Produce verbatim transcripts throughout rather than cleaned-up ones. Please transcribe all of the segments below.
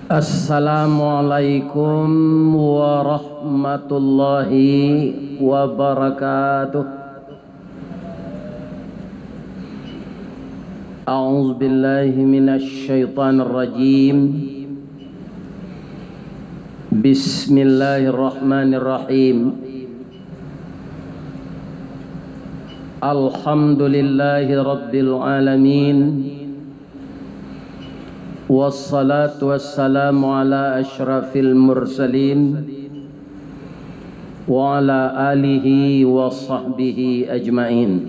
Assalamualaikum warahmatullahi wabarakatuh. A'udzu billahi minasy syaithanir rajim. Bismillahirrahmanirrahim. Alhamdulillahi rabbil alamin. Wassalatu wassalamu ala asyrafil mursalin wa ala alihi wa sahbihi ajma'in.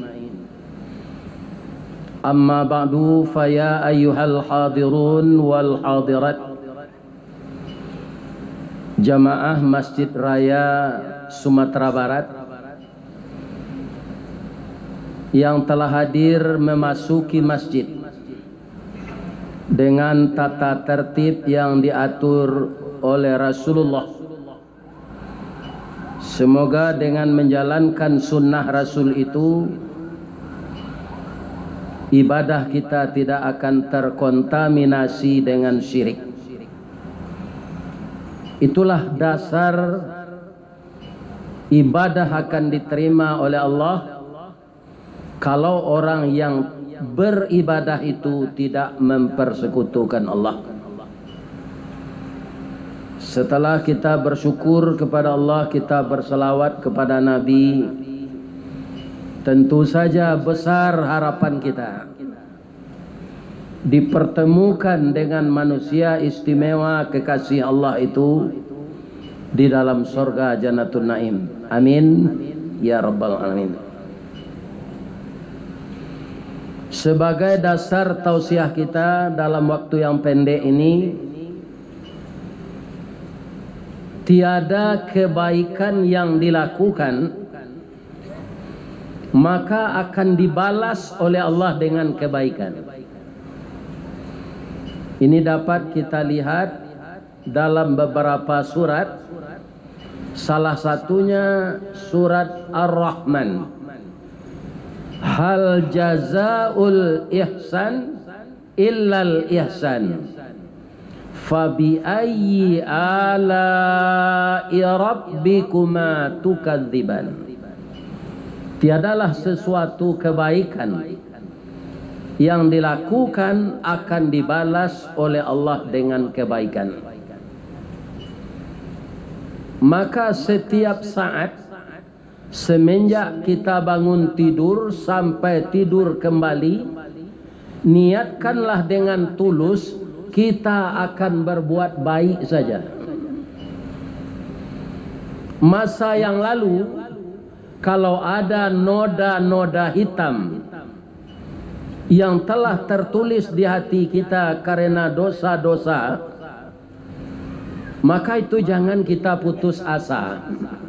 Amma ba'du, faya ayyuhal hadirun wal hadirat, jamaah Masjid Raya Sumatera Barat yang telah hadir memasuki masjid dengan tata tertib yang diatur oleh Rasulullah. Semoga dengan menjalankan sunnah Rasul itu, ibadah kita tidak akan terkontaminasi dengan syirik. Itulah dasar ibadah akan diterima oleh Allah kalau orang yang beribadah itu tidak mempersekutukan Allah. Setelah kita bersyukur kepada Allah, kita berselawat kepada Nabi. Tentu saja besar harapan kita dipertemukan dengan manusia istimewa kekasih Allah itu di dalam surga Jannatul Naim. Amin ya rabbal alamin. Sebagai dasar tausiah kita dalam waktu yang pendek ini, tiada kebaikan yang dilakukan maka akan dibalas oleh Allah dengan kebaikan. Ini dapat kita lihat dalam beberapa surat. Salah satunya surat Ar-Rahman. Hal jazaul ihsan illal ihsan, fabi ayyi ala'i rabbikuma tukadziban. Tiadalah sesuatu kebaikan yang dilakukan akan dibalas oleh Allah dengan kebaikan. Maka setiap saat semenjak kita bangun tidur sampai tidur kembali, niatkanlah dengan tulus kita akan berbuat baik saja. Masa yang lalu, kalau ada noda-noda hitam yang telah tertulis di hati kita karena dosa-dosa, maka itu jangan kita putus asa.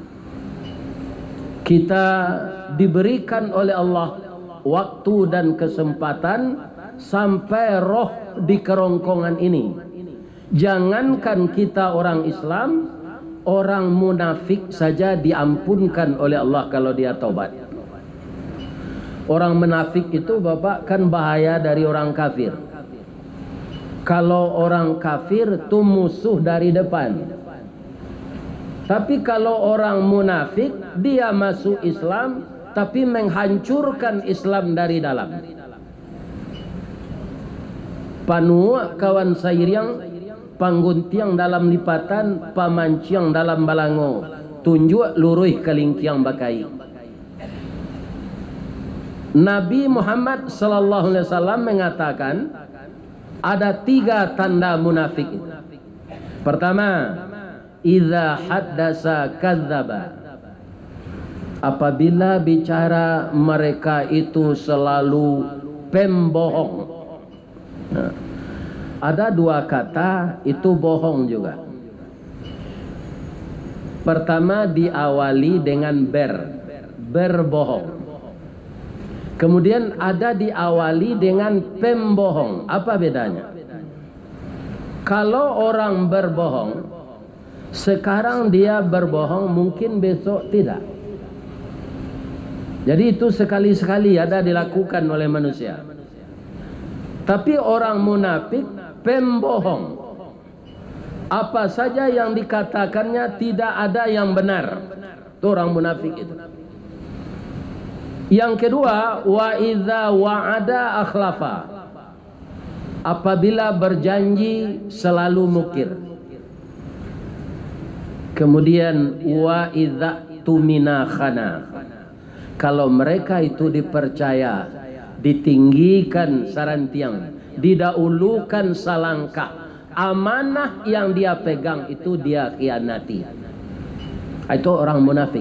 Kita diberikan oleh Allah waktu dan kesempatan sampai roh di kerongkongan ini. Jangankan kita orang Islam, orang munafik saja diampunkan oleh Allah kalau dia taubat. Orang munafik itu Bapak kan bahaya dari orang kafir. Kalau orang kafir itu musuh dari depan. Tapi kalau orang munafik, dia masuk Islam tapi menghancurkan Islam dari dalam. Panu kawan sairiang pangguntiang dalam lipatan, pamanciang dalam balango, tunjuk luruh kelingkiang bakai. Nabi Muhammad sallallahu alaihi wasallam mengatakan ada tiga tanda munafik. Pertama, idza haddasa kadzdzaba. Apabila bicara mereka itu selalu pembohong. Nah, ada dua kata itu bohong juga. Pertama diawali dengan ber, berbohong. Kemudian ada diawali dengan pembohong. Apa bedanya? Kalau orang berbohong, sekarang dia berbohong, mungkin besok tidak. Jadi itu sekali-sekali ada dilakukan oleh manusia. Tapi orang munafik pembohong. Apa saja yang dikatakannya tidak ada yang benar. Itu orang munafik itu. Yang kedua, wa idza wa'ada akhlafa. Apabila berjanji selalu mukir. Kemudian wa idza tumina khana. Kalau mereka itu dipercaya, ditinggikan sarantiang, didahulukan salangkah, amanah yang dia pegang itu dia khianati. Itu orang munafik.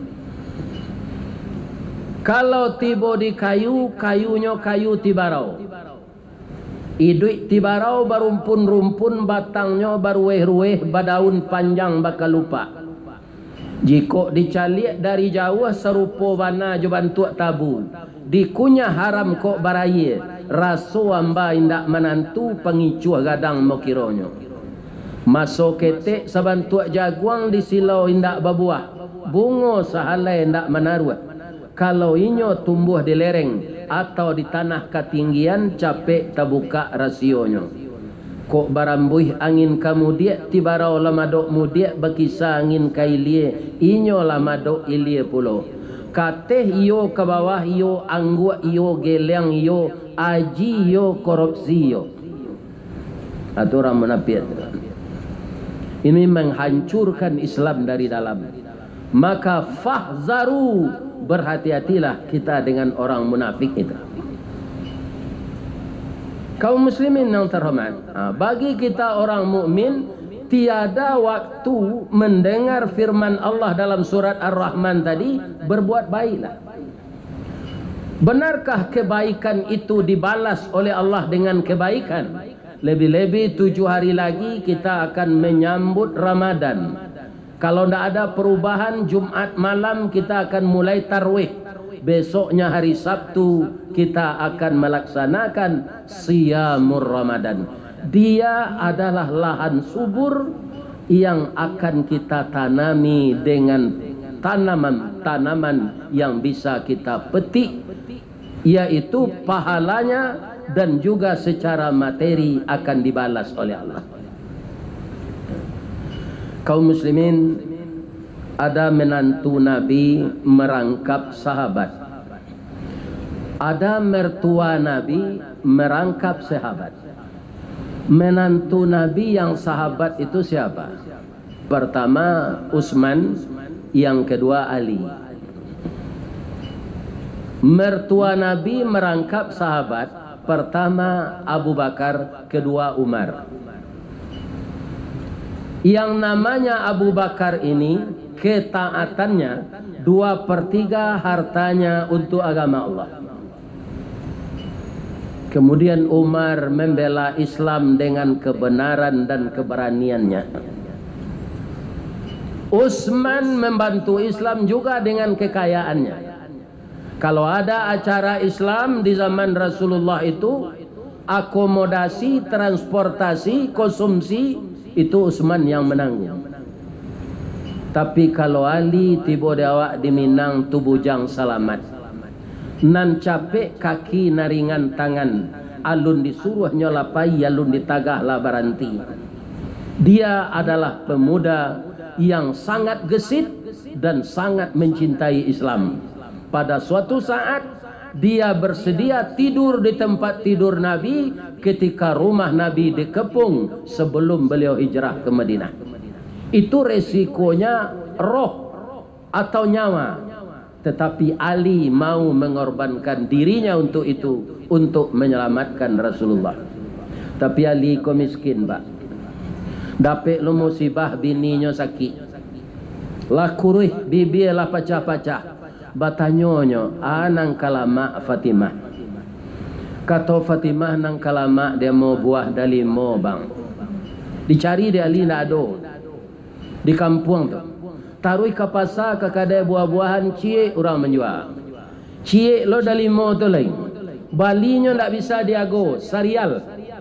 Kalau tiba di kayu, kayunya kayu tibarau. Idui tibarau barumpun-rumpun, batangnya baruweh-ruweh, badaun panjang bakal lupa. Jika dicaliak dari jauh serupa bana juban tuak tabu. Dikunyah haram kok baraya. Raso amba indak menantu pengicuh gadang mokironyo. Masuk ketek sabantuak jaguang di silau indak babuah. Bungo sahalai indak menaruh. Kalau inyo tumbuh di lereng atau di tanah ketinggian, capek tabuka rasionyo. Kok barambuih angin kamu dia tibarau lamadok mudia bakisa angin kailie inyo lamadok ilie pulo. Kateh iyo ke bawah iyo anggua iyo geleng iyo aji iyo korupsi iyo. Atau orang munafik. Ini menghancurkan Islam dari dalam. Maka fahzaru, berhati-hatilah kita dengan orang munafik itu. Kaum muslimin yang terhormat, bagi kita orang mukmin tiada waktu mendengar firman Allah dalam surat Ar-Rahman tadi, berbuat baiklah. Benarkah kebaikan itu dibalas oleh Allah dengan kebaikan? Lebih-lebih tujuh hari lagi kita akan menyambut Ramadan. Kalau tidak ada perubahan, Jumat malam kita akan mulai tarwih. Besoknya hari Sabtu kita akan melaksanakan Siyamur Ramadan. Dia adalah lahan subur yang akan kita tanami dengan tanaman-tanaman yang bisa kita petik, yaitu pahalanya dan juga secara materi akan dibalas oleh Allah. Kaum muslimin, ada menantu Nabi merangkap sahabat. Ada mertua Nabi merangkap sahabat. Menantu Nabi yang sahabat itu siapa? Pertama Utsman, yang kedua Ali. Mertua Nabi merangkap sahabat. Pertama Abu Bakar, kedua Umar. Yang namanya Abu Bakar ini ketaatannya dua per tiga hartanya untuk agama Allah. Kemudian Umar membela Islam dengan kebenaran dan keberaniannya. Utsman membantu Islam juga dengan kekayaannya. Kalau ada acara Islam di zaman Rasulullah itu, akomodasi, transportasi, konsumsi, itu Utsman yang menanggung. Tapi kalau Ali tiba awak di Minang tu bujang salamat. Nan capek kaki naringan tangan. Alun disuruh nyolapai, alun ditagah lah baranti. Dia adalah pemuda yang sangat gesit dan sangat mencintai Islam. Pada suatu saat dia bersedia tidur di tempat tidur Nabi ketika rumah Nabi dikepung sebelum beliau hijrah ke Madinah. Itu resikonya roh atau nyawa. Tetapi Ali mau mengorbankan dirinya untuk itu, untuk menyelamatkan Rasulullah. Tapi Ali kau miskin, Pak. Dapat lu musibah bininya sakit. Lah kurih bibi lah pacah-pacah. Batanyonyo anang kalama Fatimah. Kata Fatimah nang kalama dia mau buah dari mo bang. Dicari dia Ali nak ada. Di kampung tu. Taruh ke pasar ke kedai buah-buahan, cie orang menjual. Cie lo dari mo tu lain. Balinya tak bisa diago, sarial.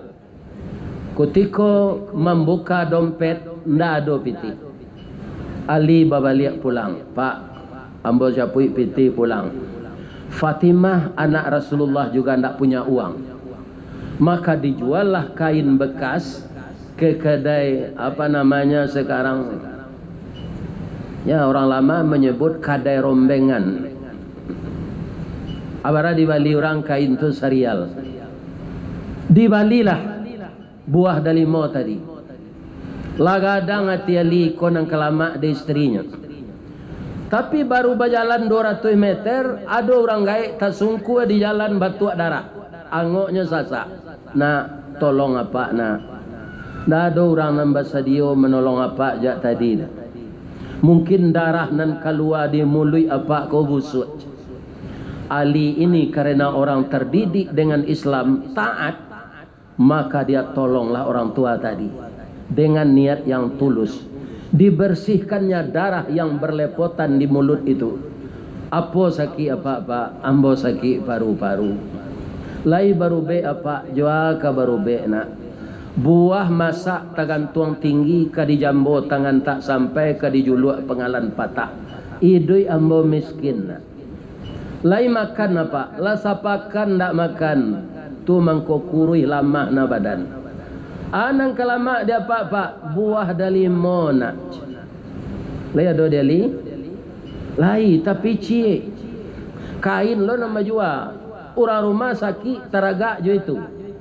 Ketika membuka dompet, ndak ada piti. Ali babalik pulang. Pak, ambo japui piti pulang. Fatimah anak Rasulullah juga ndak punya uang. Maka dijuallah kain bekas ke kedai apa namanya sekarang, ya orang lama menyebut kedai rombengan. Abara di Bali orang kain tu serial. Di Bali lah buah dalimo tadi. Lagadang hati ali konang kelama di istrinya. Tapi baru berjalan dua ratus meter, ada orang gaik tak sungku di jalan batu darah. Angoknya sasak. Nak tolong apa nak? Dah ada orang nambah sadio menolong apa jak tadi. Mungkin darah nan keluar di mulut apa kau busuk. Ali ini karena orang terdidik dengan Islam taat, maka dia tolonglah orang tua tadi dengan niat yang tulus. Dibersihkannya darah yang berlepotan di mulut itu. Apa sakit apa-apa, ambo sakit paru-paru. Lai baru be apa, jua ka baru be nak. Buah masak tagantuang tinggi ka di jambo tangan tak sampai ka di juluk pengalan patah. Idui ambo miskin nak. Lai makan apa? La sapakan ndak makan. Tu mangko kurui lama na badan. Anang kelama dia apa-apa buah dalimo nak. Lai ado dia li. Lai tapi cie. Kain lo nama jua. Orang rumah sakit teraga jo itu.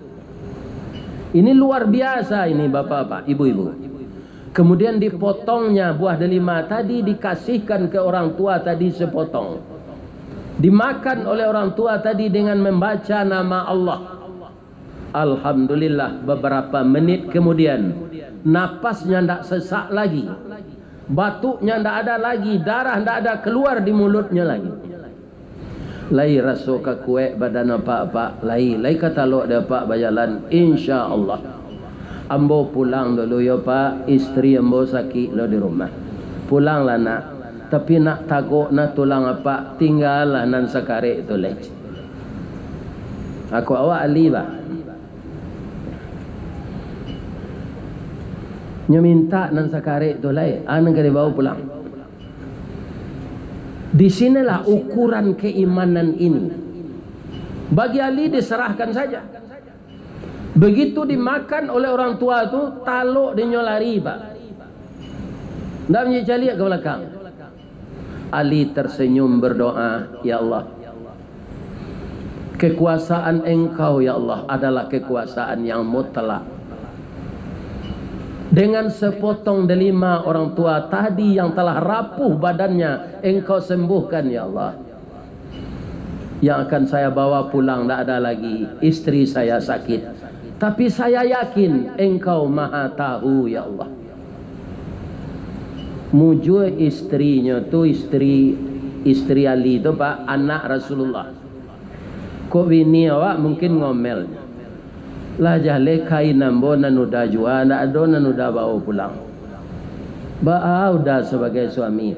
Ini luar biasa ini bapak-bapak, ibu-ibu. Kemudian dipotongnya buah delima tadi dikasihkan ke orang tua tadi sepotong. Dimakan oleh orang tua tadi dengan membaca nama Allah. Alhamdulillah beberapa menit kemudian napasnya tidak sesak lagi. Batuknya tidak ada lagi, darah tidak ada keluar di mulutnya lagi. Lai rasuk ke kue badan apa-apa, lai lai kata lo ada pak bajalan, insya Allah. Ambo pulang dulu ya pak, istri ambo sakit lo di rumah. Pulanglah nak, tapi nak tagok nak tulang apa, tinggallah nan sakare itu leh. Aku awak ali bah. Nyo minta nan sakare itu leh, anang kali bawa pulang. Di sinilah ukuran keimanan ini. Bagi Ali diserahkan saja. Begitu dimakan oleh orang tua itu, taluk dia nyolari pak. Tidak mencari ke belakang. Ali tersenyum berdoa, ya Allah, kekuasaan Engkau ya Allah adalah kekuasaan yang mutlak. Dengan sepotong delima orang tua tadi yang telah rapuh badannya, Engkau sembuhkan ya Allah. Yang akan saya bawa pulang tidak ada lagi. Istri saya sakit, tapi saya yakin Engkau maha tahu ya Allah. Mujur istrinya tu istri istri Ali tu pak, anak Rasulullah. Kok bini awak mungkin ngomelnya. Lah jale kain nambo nanuda jua ndak ada nanuda bawa pulang. Ba udah sebagai suami.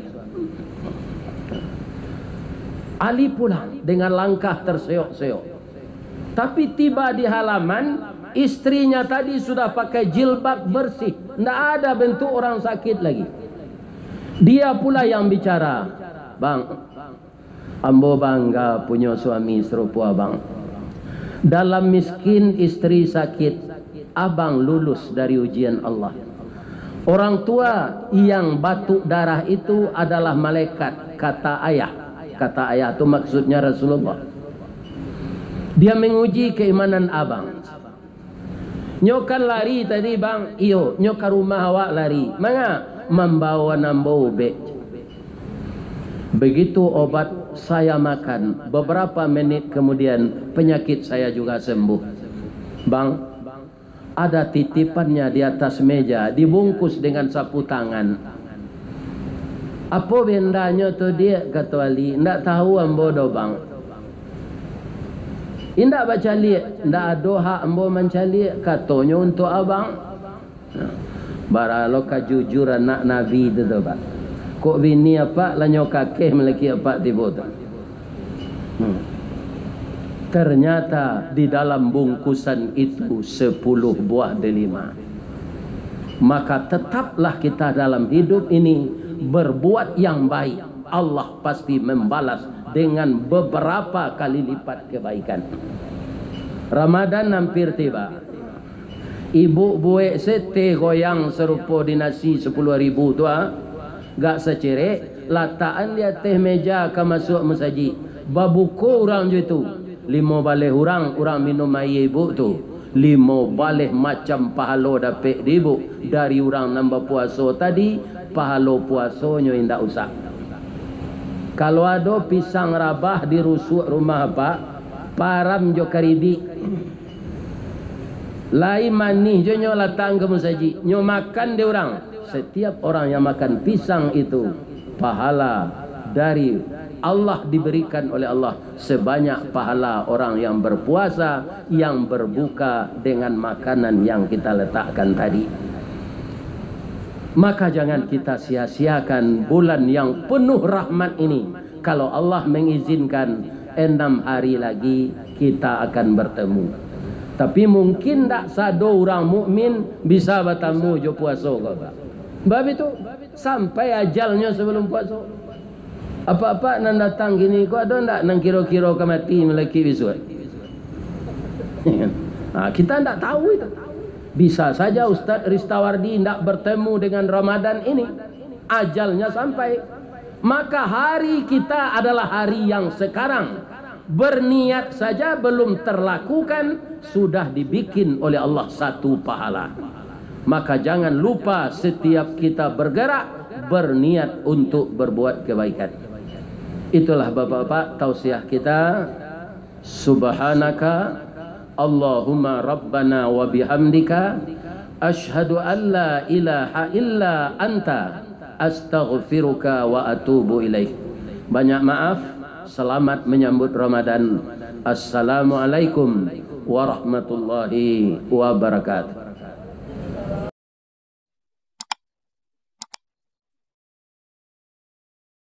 Ali pulang dengan langkah terseok-seok. Tapi tiba di halaman, istrinya tadi sudah pakai jilbab bersih, ndak ada bentuk orang sakit lagi. Dia pula yang bicara, "Bang, ambo bangga punya suami serupa abang. Dalam miskin istri sakit, abang lulus dari ujian Allah. Orang tua yang batuk darah itu adalah malaikat," kata ayah. Kata ayah itu maksudnya Rasulullah. Dia menguji keimanan abang. Nyokan lari tadi bang, iyo nyokan rumah awak lari. Mana? Membawa nambau be. Begitu obat saya makan, beberapa menit kemudian penyakit saya juga sembuh. Bang, ada titipannya di atas meja, dibungkus dengan sapu tangan. Apa bendanya tu dia, kata Ali. Ndak tahu ambo do bang. Indak baca liat, ndak ada hak ambo mencari, katanya untuk abang. Baralo kajujur anak Nabi tu tu pak. Kok bini apa lanyo kakek melaki apa tiba tu. Hmm. Ternyata di dalam bungkusan itu sepuluh buah delima. Maka tetaplah kita dalam hidup ini berbuat yang baik. Allah pasti membalas dengan beberapa kali lipat kebaikan. Ramadan hampir tiba. Ibu buek sete goyang serupa dinasi sepuluh ribu tu ah. Gak secerek lataan dia teh meja ke masuk masjid. Babuku orang je tu. Lima balih orang orang minum air ibu tu. Lima balih macam pahala dapat ibu dari orang nambah puasa tadi. Pahala puasanya indak usah. Kalau ada pisang rabah di rusuk rumah apa, param jo karibi. Lai manih jo nyo latang ke masjid. Nyo makan dia orang. Setiap orang yang makan pisang itu pahala dari Allah diberikan oleh Allah sebanyak pahala orang yang berpuasa yang berbuka dengan makanan yang kita letakkan tadi. Maka jangan kita sia-siakan bulan yang penuh rahmat ini. Kalau Allah mengizinkan enam hari lagi kita akan bertemu. Tapi mungkin tak sado orang mukmin bisa bertemu jo puasa kau. Bab itu sampai ajalnya sebelum puasa. Apa-apa nan datang gini kau ada ndak nang kira-kira ke mati melaki besok. Nah, kita ndak tahu itu. Bisa saja Ustaz Ristawardi ndak bertemu dengan Ramadan ini. Ajalnya sampai. Maka hari kita adalah hari yang sekarang. Berniat saja belum terlakukan sudah dibikin oleh Allah satu pahala. Maka jangan lupa setiap kita bergerak berniat untuk berbuat kebaikan. Itulah bapak-bapak tausiah kita. Subhanaka Allahumma rabbana wa bihamdika ashhadu an la ilaha illa anta astaghfiruka wa atubu ilaik. Banyak maaf. Selamat menyambut Ramadan. Assalamualaikum warahmatullahi wabarakatuh.